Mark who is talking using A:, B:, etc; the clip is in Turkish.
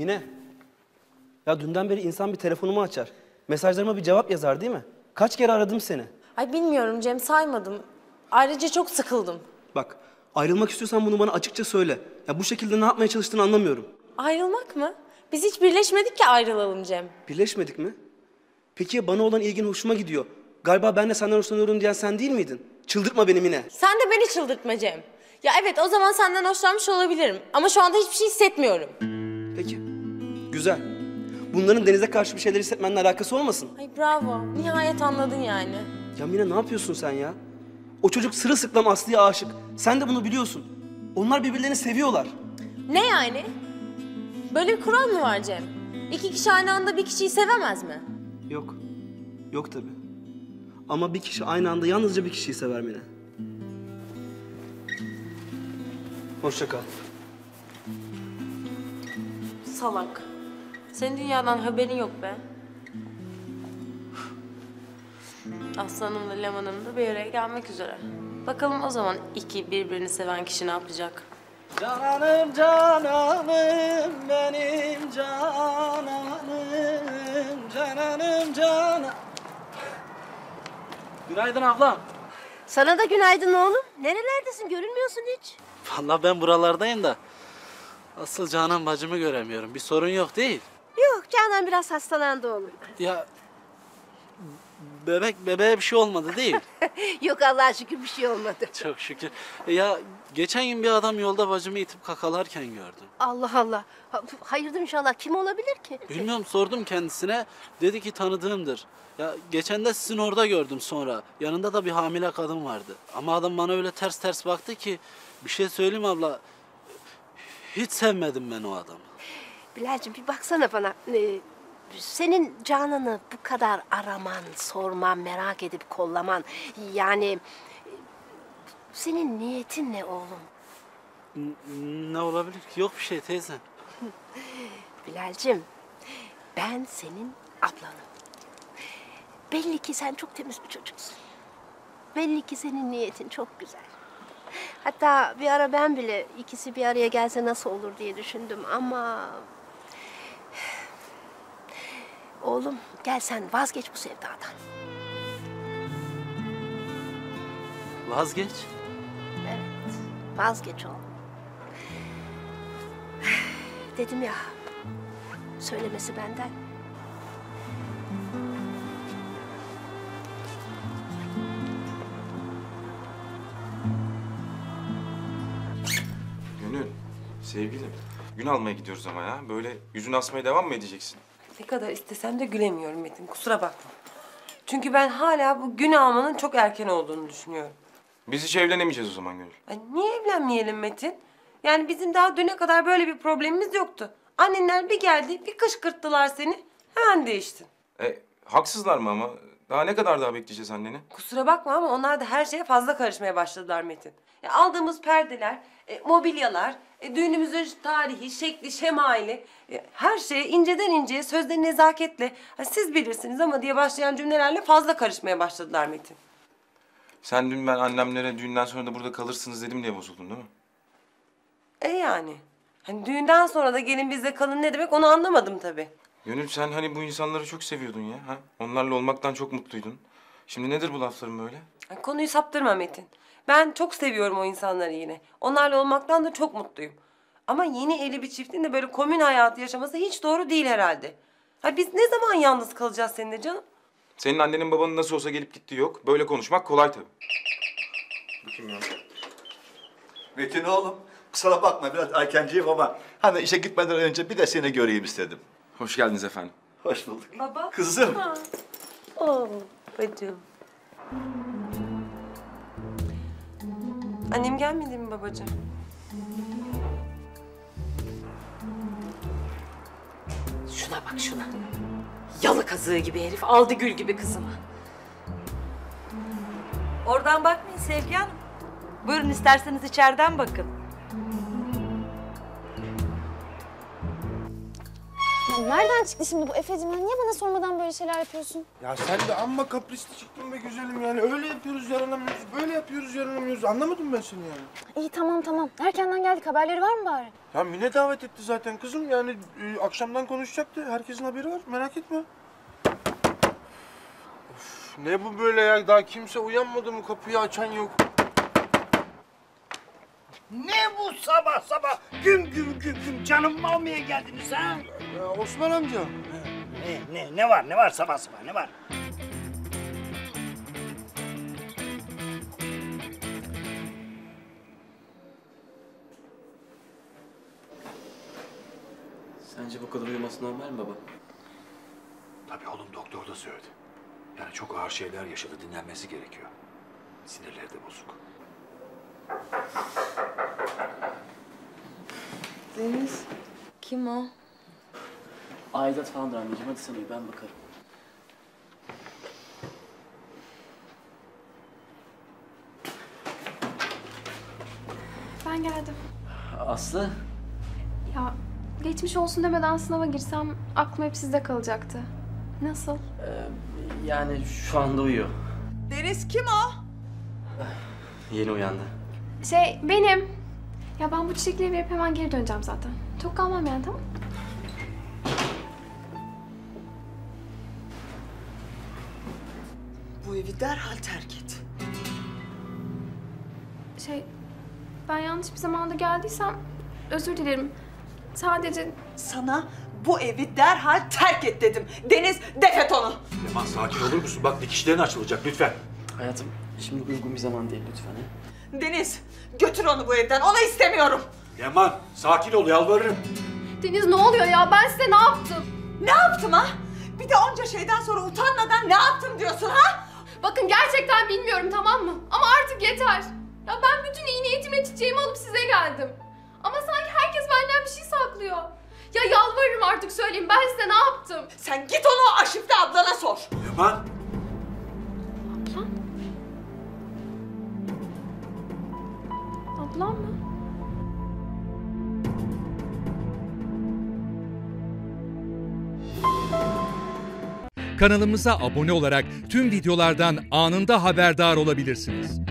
A: Mine. Ya dünden beri insan bir telefonumu açar. Mesajlarıma bir cevap yazar değil mi? Kaç kere aradım seni.
B: Ay bilmiyorum Cem, saymadım. Ayrıca çok sıkıldım.
A: Bak, ayrılmak istiyorsan bunu bana açıkça söyle. Ya bu şekilde ne yapmaya çalıştığını anlamıyorum.
B: Ayrılmak mı? Biz hiç birleşmedik ki ayrılalım Cem.
A: Birleşmedik mi? Peki ya bana olan ilgin hoşuma gidiyor. Galiba ben de senden hoşlanıyorum diyen sen değil miydin? Çıldırtma beni Mine.
B: Sen de beni çıldırtma Cem. Ya evet, o zaman senden hoşlanmış olabilirim. Ama şu anda hiçbir şey hissetmiyorum.
A: Peki, güzel. Bunların Deniz'e karşı bir şeyler hissetmenle alakası olmasın?
B: Ay bravo, nihayet anladın yani.
A: Ya Mine ne yapıyorsun sen ya? O çocuk sırılsıklam Aslı'ya aşık. Sen de bunu biliyorsun. Onlar birbirlerini seviyorlar.
B: Ne yani? Böyle bir kural mı var Cem? İki kişi aynı anda bir kişiyi sevemez mi?
A: Yok. Yok tabii. Ama bir kişi aynı anda yalnızca bir kişiyi sever Mine. Hoşça kal.
B: Salak. Senin dünyadan haberin yok be. Aslanımla Leman'ım da bir araya gelmek üzere. Bakalım o zaman iki birbirini seven kişi ne yapacak?
A: Cananım cananım benim cananım cananım cananım. Günaydın ablam.
C: Sana da günaydın oğlum. Nerelerdesin? Görünmüyorsun hiç.
D: Vallahi ben buralardayım da asıl Canan bacımı göremiyorum. Bir sorun yok değil.
C: Yok, Canan biraz hastalandı oğlum.
D: Ya bebeğe bir şey olmadı değil.
C: Yok, Allah'a şükür bir şey olmadı.
D: Çok şükür. Ya geçen gün bir adam yolda bacımı itip kakalarken gördüm.
C: Allah Allah. Hayırdır inşallah. Kim olabilir ki?
D: Bilmiyorum, sordum kendisine. Dedi ki tanıdığımdır. Ya geçen de sizin orada gördüm sonra. Yanında da bir hamile kadın vardı. Ama adam bana öyle ters ters baktı ki bir şey söyleyeyim abla. Hiç sevmedim ben o adamı.
C: Bilal'cim bir baksana bana. Senin Canan'ı bu kadar araman, sorman, merak edip kollaman. Yani senin niyetin ne oğlum?
D: Ne olabilir ki? Yok bir şey teyze.
C: Bilal'cim, ben senin ablanım. Belli ki sen çok temiz bir çocuksun. Belli ki senin niyetin çok güzel. Hatta bir ara ben bile ikisi bir araya gelse nasıl olur diye düşündüm ama... Oğlum gel sen vazgeç bu sevdadan.
D: Vazgeç.
C: Evet, vazgeç oğlum. Dedim ya, söylemesi benden.
E: Gönül, sevgilim. Gün almaya gidiyoruz ama ya. Böyle yüzünü asmaya devam mı edeceksin?
F: Ne kadar istesem de gülemiyorum Metin, kusura bakma. Çünkü ben hala bu gün almanın çok erken olduğunu düşünüyorum.
E: Biz hiç evlenemeyeceğiz o zaman Gönül.
F: Ay niye evlenmeyelim Metin? Yani bizim daha düne kadar böyle bir problemimiz yoktu. Annenler bir geldi, bir kışkırttılar seni, hemen değiştin.
E: Haksızlar mı ama? Daha ne kadar daha bekleyeceğiz anneni?
F: Kusura bakma ama onlar da her şeye fazla karışmaya başladılar Metin. Ya aldığımız perdeler, mobilyalar, düğünümüzün tarihi, şekli, şemaili... her şeye inceden inceye, sözde nezaketle... siz bilirsiniz ama diye başlayan cümlelerle fazla karışmaya başladılar Metin.
E: Sen dün ben annemlere düğünden sonra da burada kalırsınız dedim diye bozuldun değil mi?
F: Yani. Hani düğünden sonra da gelin bizde kalın ne demek onu anlamadım tabii.
E: Gönül sen hani bu insanları çok seviyordun ya. Ha? Onlarla olmaktan çok mutluydun. Şimdi nedir bu lafların böyle?
F: Konuyu saptırma Metin. Ben çok seviyorum o insanları yine. Onlarla olmaktan da çok mutluyum. Ama yeni evli bir çiftin de böyle komün hayatı yaşaması hiç doğru değil herhalde. Ha biz ne zaman yalnız kalacağız seninle canım?
E: Senin annenin babanın nasıl olsa gelip gittiği yok. Böyle konuşmak kolay tabii. Bu kim ya?
G: Metin oğlum, kusura bakma biraz erkenciyim ama... ...hani işe gitmeden önce bir de seni göreyim istedim.
E: Hoş geldiniz efendim.
G: Hoş bulduk.
F: Baba.
G: Kızım.
F: Oo, bacım. Annem gelmedi mi babacığım?
H: Şuna bak şuna. Yalı kazığı gibi herif aldı gül gibi kızımı.
I: Oradan bakmayın Sevgi Hanım. Buyurun isterseniz içeriden bakın.
J: Nereden çıktı şimdi bu Efe'cim? Niye bana sormadan böyle şeyler yapıyorsun?
K: Ya sen de amma kaprisli çıktın be güzelim yani. Öyle yapıyoruz yaranamıyoruz, böyle yapıyoruz yaranamıyoruz. Anlamadım ben seni yani.
J: İyi tamam. Erkenden geldik. Haberleri var mı bari?
K: Ya Mine davet etti zaten kızım. Yani akşamdan konuşacaktı. Herkesin haberi var. Merak etme. Of, ne bu böyle ya? Daha kimse uyanmadı mı? Kapıyı açan yok.
L: Ne bu sabah sabah güm canımı almaya geldiniz ha?
K: Ya Osman amca.
L: Ne var sabah sabah ne var?
A: Sence bu kadar uyuması normal mi baba?
G: Tabii oğlum doktor da söyledi. Yani çok ağır şeyler yaşadı, dinlenmesi gerekiyor. Sinirleri de bozuk.
B: Deniz, kim o?
A: Aidat falandır anneciğim. Hadi sen uyu, ben bakarım.
M: Ben geldim.
A: Aslı.
M: Ya geçmiş olsun demeden sınava girsem aklım hep sizde kalacaktı. Nasıl?
A: Yani şu anda uyuyor.
I: Deniz kim o?
A: Yeni uyandı.
M: Benim. Ya ben bu çiçekleri verip hemen geri döneceğim zaten. Çok kalmam yani, tamam?
I: Bu evi derhal terk et.
M: Ben yanlış bir zamanda geldiysem özür dilerim. Sadece...
I: Sana bu evi derhal terk et dedim. Deniz, defet onu.
G: Leman sakin olur musun? Bak dikişlerin açılacak lütfen.
A: Hayatım, şimdi uygun bir zaman değil lütfen.
I: Deniz, götür onu bu evden. Onu istemiyorum.
G: Leman sakin ol yalvarırım.
M: Deniz ne oluyor ya? Ben size ne yaptım?
I: Ne yaptım ha? Bir de onca şeyden sonra utanmadan ne yaptım diyorsun ha?
M: Bakın gerçekten bilmiyorum, tamam mı? Ama artık yeter. Ya ben bütün iyi niyetime çiçeğimi alıp size geldim. Ama sanki herkes benden bir şey saklıyor. Ya yalvarırım artık, söyleyin, ben size ne yaptım?
I: Sen git onu Aşif'te ablana sor.
G: Leman.
M: Ablam? Ablam mı?
N: Kanalımıza abone olarak tüm videolardan anında haberdar olabilirsiniz.